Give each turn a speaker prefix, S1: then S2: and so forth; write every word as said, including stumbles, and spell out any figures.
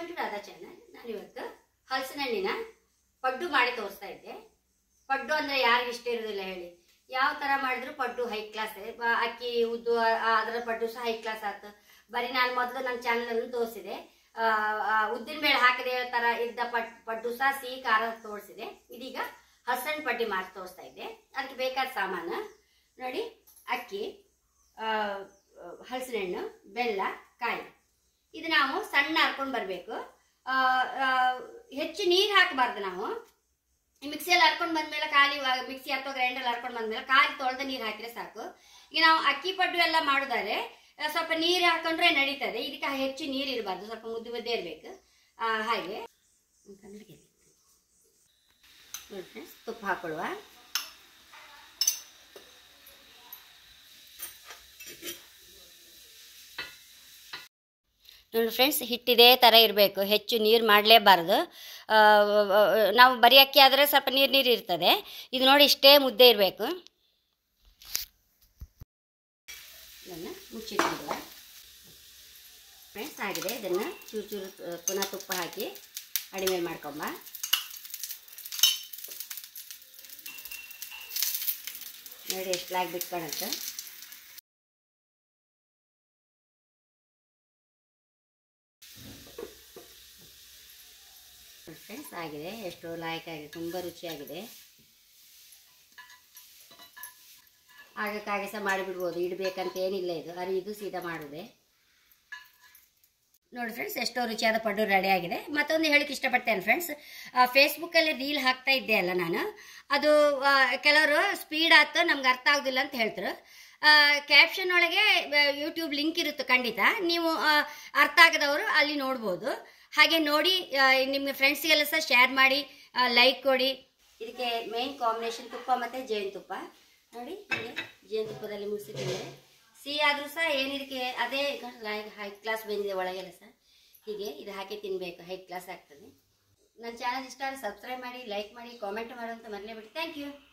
S1: To Radha channel. ನಾನು ಇವತ್ತು ಹಲಸಿನ ಹಣ್ಣಿನ ಪಡ್ಡು ಮಾಡಿ ತೋರಿಸ್ತಾ ಇದ್ದೆ. ಪಡ್ಡು ಅಂದ್ರೆ ಯಾರಿಗೆ ಇಷ್ಟ ಇರೋದಿಲ್ಲ ಹೇಳಿ. ಯಾವ ತರ ಮಾಡಿದ್ರು ಪಡ್ಡು ಹೈ ಕ್ಲಾಸ್. ಅಕ್ಕಿ ಉದ್ದು ಅದರ ಪಡ್ಡು ಸಹ ಹೈ ಕ್ಲಾಸ್ ಆಯ್ತು. ಬರೀ ನಾನು ಮೊದಲು ನನ್ನ ಚಾನಲ್ ಅನ್ನು ತೋರಿಸಿದೆ. ಉದ್ದಿನ ಬೇಳೆ ಹಾಕದೆ ತರ ಇದ್ದ ಪಡ್ ಪಡ್ಡು ಸಹ ಸಿಹಿ ಖಾರ ತೋರಿಸಿದೆ. ಇದೀಗ ಹಲಸಿನ ಪಡ್ಡಿ ಮಾಡಿ ತೋರಿಸ್ತಾ ಇದ್ದೆ. ಅದಕ್ಕೆ ಬೇಕಾದ ಸಾಮಾನು ನೋಡಿ: ಅಕ್ಕಿ, ಹಲಸಿನ ಹಣ್ಣು, ಬೆಲ್ಲ, ಕಾಯಿ. ಇದು ನಾವು ಸಣ್ಣ ಹರ್ಕೊಂಡು ಬರಬೇಕು. ಹೆಚ್ಚು ನೀರು ಹಾಕಬಾರ್ದು. ನಾವು ಮಿಕ್ಸಿಯಲ್ಲಿ ಹರ್ಕೊಂಡು ಬಂದ್ಮೇಲೆ ಖಾಲಿ ಮಿಕ್ಸಿ ಅಥವಾ ಗ್ರೈಂಡರ್ ಹರ್ಕೊಂಡು ಬಂದ್ಮೇಲೆ ಖಾಲಿ ತೊಳೆದ ನೀರು ಹಾಕಿದ್ರೆ ಸಾಕು. ಈಗ ನಾವು ಅಕ್ಕಿ ಪಡ್ಡು ಎಲ್ಲ ಮಾಡಿದರೆ ಸ್ವಲ್ಪ ನೀರು ಹಾಕೊಂಡ್ರೆ ನಡೀತದೆ. ಇದಕ್ಕೆ ಹೆಚ್ಚು ನೀರು ಇರಬಾರ್ದು, ಸ್ವಲ್ಪ ಮುದ್ದೆ ಮುದ್ದೆ ಇರಬೇಕು. ಹಾಗೆ ನೋಡಿ ಫ್ರೆಂಡ್ಸ್, ತುಪ್ಪ ಹಾಕೊಳ್ಳುವ. ನೋಡಿ ಫ್ರೆಂಡ್ಸ್, ಹಿಟ್ಟಿದೇ ಥರ ಇರಬೇಕು, ಹೆಚ್ಚು ನೀರು ಮಾಡಲೇಬಾರ್ದು. ನಾವು ಬರೀ ಅಕ್ಕಿ ಆದರೆ ಸ್ವಲ್ಪ ನೀರು ನೀರು ಇರ್ತದೆ. ಇದು ನೋಡಿ ಇಷ್ಟೇ ಮುದ್ದೆ ಇರಬೇಕು. ಇದನ್ನು ಮುಚ್ಚಿಟ್ಟಿರುವ ಫ್ರೆಂಡ್ಸ್ ಆಗಿದೆ. ಇದನ್ನು ಚೂರು ಚೂರು ಪುನಃ ತುಪ್ಪ ಹಾಕಿ ಅಡಿಮೇಲೆ ಮಾಡ್ಕೊಂಬ. ನೋಡಿ ಎಷ್ಟ್ಲಾಗಿ ಬಿಟ್ಕೊಳತ್ತೆ. ಫ್ರೆಂಡ್ಸ್ ಆಗಿದೆ, ಎಷ್ಟು ಲಾಯಕಾಗಿದೆ, ತುಂಬ ರುಚಿಯಾಗಿದೆ. ಆಗಕ್ಕಾಗೆ ಸಹ ಮಾಡಿಬಿಡ್ಬೋದು, ಇಡಬೇಕಂತ ಏನಿಲ್ಲ. ಇದು ಅರಿ ಇದು ಸೀದಾ ಮಾಡಿದೆ. ನೋಡಿ ಫ್ರೆಂಡ್ಸ್, ಎಷ್ಟೋ ರುಚಿಯಾದ ಪಡ್ಡು ರೆಡಿ ಆಗಿದೆ. ಮತ್ತೊಂದು ಹೇಳಕ್ಕೆ ಇಷ್ಟಪಡ್ತೇನೆ ಫ್ರೆಂಡ್ಸ್, ಫೇಸ್ಬುಕ್ಕಲ್ಲಿ ರೀಲ್ ಹಾಕ್ತಾ ಇದ್ದೆ ಅಲ್ಲ ನಾನು, ಅದು ಕೆಲವರು ಸ್ಪೀಡ್ ಆಯ್ತು ನಮ್ಗೆ ಅರ್ಥ ಆಗೋದಿಲ್ಲ ಅಂತ ಹೇಳ್ತಾರೆ. ಕ್ಯಾಪ್ಷನ್ ಒಳಗೆ ಯೂಟ್ಯೂಬ್ ಲಿಂಕ್ ಇರುತ್ತೆ, ಖಂಡಿತ ನೀವು ಅರ್ಥ ಆಗದವರು ಅಲ್ಲಿ ನೋಡ್ಬೋದು. ಹಾಗೆ ನೋಡಿ ನಿಮ್ಮ ಫ್ರೆಂಡ್ಸ್ಗೆಲ್ಲ ಸಹ ಶೇರ್ ಮಾಡಿ, ಲೈಕ್ ಕೊಡಿ. ಇದಕ್ಕೆ ಮೇನ್ ಕಾಂಬಿನೇಷನ್ ತುಪ್ಪ ಮತ್ತು ಜೇನುತುಪ್ಪ. ನೋಡಿ ಹೀಗೆ ಜೇನುತುಪ್ಪದಲ್ಲಿ ಮುಗಿಸಿದ್ರೆ ಸಿಹಿ ಆದರೂ ಸಹ ಏನಿದಕ್ಕೆ ಅದೇ ಹೈ ಕ್ಲಾಸ್ ಬಂದಿದೆ ಒಳಗೆಲ್ಲ ಸಹ. ಹೀಗೆ ಇದು ಹಾಕಿ ತಿನ್ನಬೇಕು, ಹೈ ಕ್ಲಾಸ್ ಆಗ್ತದೆ. ನನ್ನ ಚಾನಲ್ ಇಷ್ಟ ಆದರೆ ಸಬ್ಸ್ಕ್ರೈಬ್ ಮಾಡಿ, ಲೈಕ್ ಮಾಡಿ, ಕಾಮೆಂಟ್ ಮಾಡುವಂತ ಮರಲೇಬಿಡಿ. Thank you.